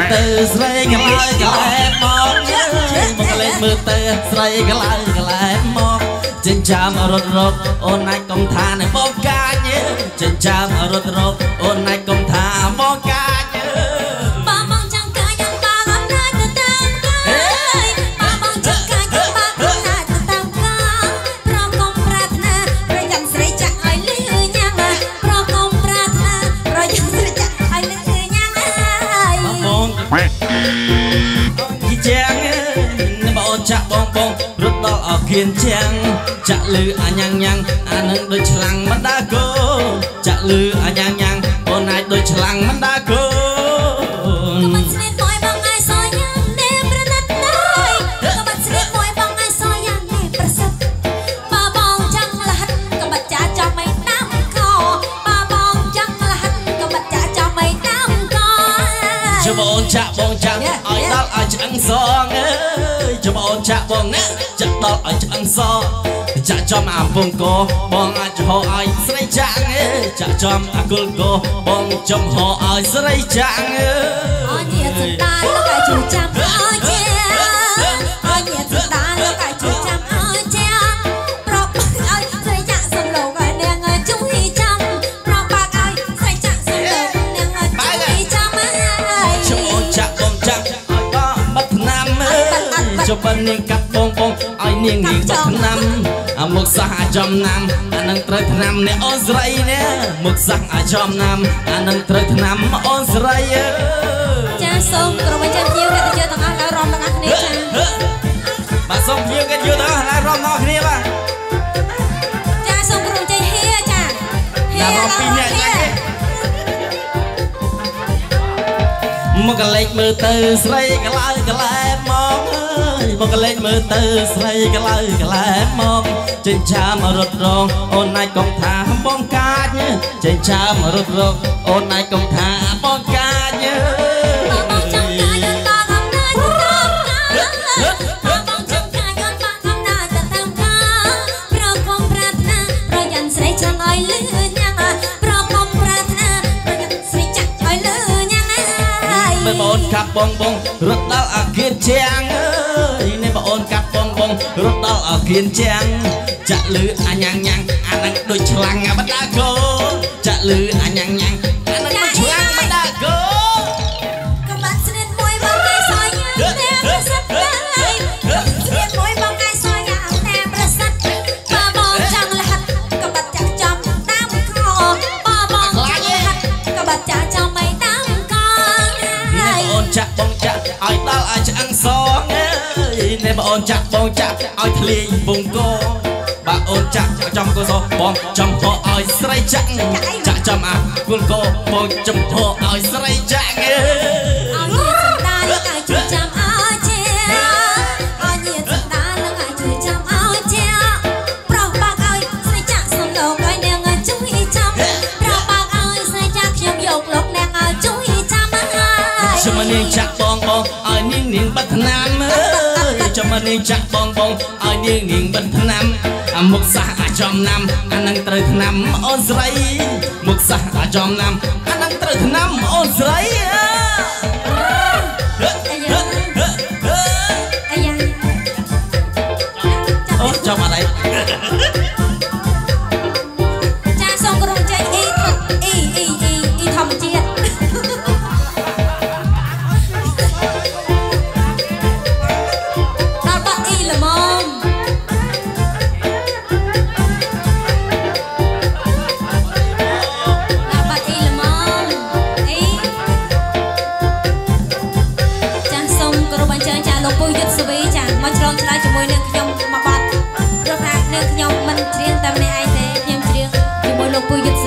ទៅស្រីកលែកលែមកមកលេងមើលទៅស្រីកលែកលែមកចិញ្ចាំរត់រកអូនណាច់កុំថានៅបងកាច់ចិញ្ចាំរត់រកអូនណាច់កុំថាបងកាច់បងបងចង់កាយយ៉ាងបងអំណាចទៅតាមកាយបងបងចង់កាយយ៉ាងបងអំណាចទៅតាមកាយប្រកុំប្រាថ្នាប្រយ៉ាងស្រីចាក់ឲ្យលឺញ៉ាំប្រកុំប្រាថ្នាប្រយ៉ាងស្រីចាក់ឲ្យលឺញ៉ាំបងគីចាំងបងចាក់បងបងរត់ដល់អគៀនចាំងចាក់លឺអាញ៉ាំងញ៉ាំងអានឹងដូចឆ្លាំងមិនដាគោចាក់លឺអាញ៉ាំងញ៉ាំងអូនអាចដូចឆ្លាំងមិនដាគោក៏មិនស្នេហ៍មួយបងឯសយ៉ាងនេះប្រណិតណាយក៏មិនស្នេហ៍មួយបងឯសយ៉ាងនេះប្រសិទ្ធបើបងចង់លះក៏បាត់ចាចាំមិនតាមកបើបងចង់លះក៏បាត់ចាចាំមិនតាមកចាំបងចាក់បងចាក់ឲ្យដល់ឲ្យឆ្អឹងសងអើយចាំបងចាក់បងណាចាក់ដល់ឲ្យឆ្អឹងសងចាក់ចំអាពងកបងអាចហោឲ្យស្រីចាក់ចាក់ចំអាគុលកបងចំហោឲ្យស្រីចាក់អញញាតសតាលោកឲ្យជួយចាំអើជាអញញាតសតាលោកឲ្យជួយចាំអើជាប្រកឲ្យស្រីចាក់សំលោកឲ្យនាងជួយចាំប្រកបាក់ឲ្យស្រីចាក់សំលោកនាងជួយចាំអើយចាំបងចាក់បងចាក់ឲ្យបងបាត់ឆ្នាំចាំបងនាងកាត់បងបងឲ្យនាងនាងបាត់ឆ្នាំមុខសះអាចចំណាំអានឹងត្រូវឆ្នាំអ្នកអូនស្រីនេះមុខសះអាចចំណាំអានឹងត្រូវឆ្នាំអូនស្រីចាសូមក្រុមអាចារ្យភ្ញៀវកិត្តិយសទាំងអស់ឲ្យរំទាំងអស់គ្នាចាបាទសូមភ្ញៀវកិត្តិយសទាំងអស់ឲ្យរំទាំងអស់គ្នាបាទចាសូមក្រុមអាចារ្យហៀចាហៀដល់ពីរនាក់ចាមកកលេចមើលទៅស្រីកឡើយកលែមកមកកលេចមើលទៅស្រីកឡើយកលែមកចិញ្ចាមរត់រងអូនណាច់កុំថាបងកាច់ចិញ្ចាមរត់រងអូនណាច់កុំថាបងកាច់បងចង់កាយយកបងអំណាចទៅតាមកាបងចង់កាយយកបងអំណាចទៅតាមកាប្រកុំប្រាថ្នាប្រយ័ត្នស្រីចង់ឲ្យលឺញ៉ាំប្រកុំប្រាថ្នាប្រយ័ត្នស្រីចាក់ឲ្យលឺញ៉ាំមើលបងកាប់បងបងរត់ដល់អាគៀនជាងនេះបងកាប់បងបងរត់ដល់អាគៀនជាងចាក់លឺអាញ៉ាំងញ៉ាំងអានឹងដូចឆ្លាំងបដាគោចាក់លឺអាញ៉ាំងញ៉ាំងអានឹងដូចឆ្លាំងបដាគោក៏បាត់ស្នេហ៍មួយបងឯសយយ៉ាងតែប្រសិទ្ធដែរស្នេហ៍មួយបងឯសយយ៉ាងតែប្រសិទ្ធបើបងចង់លះក៏បាត់ចាក់ចំតាមកបើបងចង់លះក៏បាត់ចាក់ចំមិនតាមកអូនចាក់បងចាក់ឲ្យដល់ឲ្យឆ្អឹងសងនេះបងអូនចាក់បងចាក់ឲ្យធ្លាយវងកបើអូនចាក់ចំកសបងចំហឲ្យស្រីចាក់ចាក់ចំអាគុលកបងចំហឲ្យស្រីចាក់ឲ្យញាតសតាលោកឲ្យជួយចាំឲ្យជាឲ្យញាតសតាលោកឲ្យជួយចាំឲ្យជាប្រោះបាក់ឲ្យស្រីចាក់សំលោកឲ្យនាងជួយចាំប្រោះបាក់ឲ្យស្រីចាក់ខ្ញុំយកលោកនាងឲ្យជួយចាំឲ្យចាំនាងចាក់បងបងឲ្យនាងនាងបាត់ឆ្នាំចាំនាងចាក់បងបងឲ្យនាងនាងបាត់ឆ្នាំអាមុខសះអាចចំណាំអានឹងត្រូវឆ្នាំអូនស្រីមុខសះអាចចំណាំអានឹងត្រូវឆ្នាំអូនស្រីអូចាំអត់អីចាសូមក្រុមចេញអ៊ីធម្មជាតិដល់បាក់អ៊ីល្មមលោកពូយុទ្ធសវីចាមកឆ្លងឆ្លើយជាមួយនឹងខ្ញុំមកបាត់ព្រោះថានឹងខ្ញុំមិនច្រៀងតែម្នាក់ឯងទេខ្ញុំច្រៀងជាមួយលោកពូយុទ្ធ